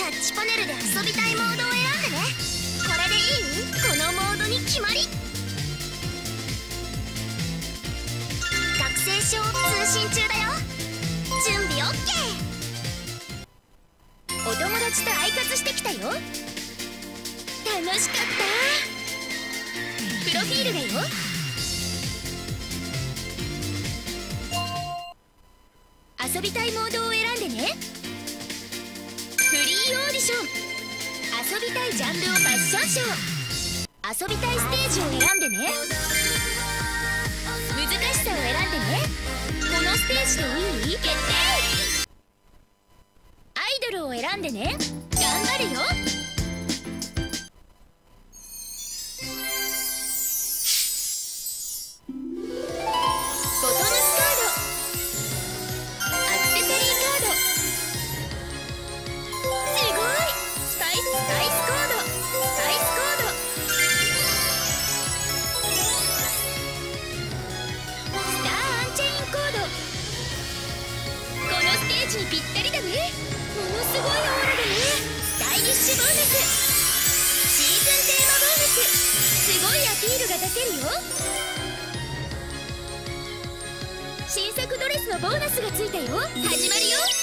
ッチパネルで遊びたいモードを選んでね。これでいい？このモードに決まり。学生証通信中だよ。準備 OK。 お友達と挨拶してきたよ。楽しかった。プロフィールだよ。遊びたいモードを選んでね。フリーオーディション。遊びたいジャンルをファッションショー。遊びたいステージを選んでね。難しさを選んでね。このステージでいい？決定。アイドルを選んでね。頑張るよ。ボトムスカード、アクセサリーカード。すごい！スパイスコード、スパイスコード。スターアンチェインコード。このステージにぴったりだね。ものすごいオーラだね。スタイリッシュボーナス。シーズンテーマボーナス。すごいアピールが出せるよ。新作ドレスのボーナスがついたよ。始まるよ。